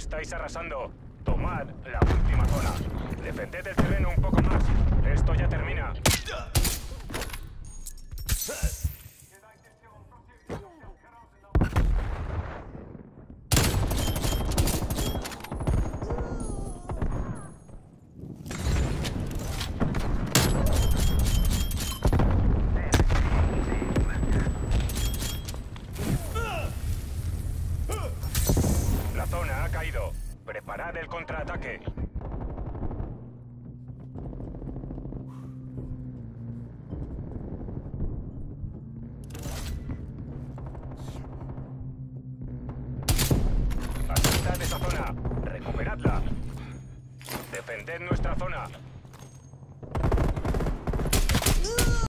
Estáis arrasando. Tomad la última zona. Defended el terreno un poco más. Esto ya termina. La zona ha caído. Preparad el contraataque. Asaltad esa zona. Recuperadla. Defended nuestra zona.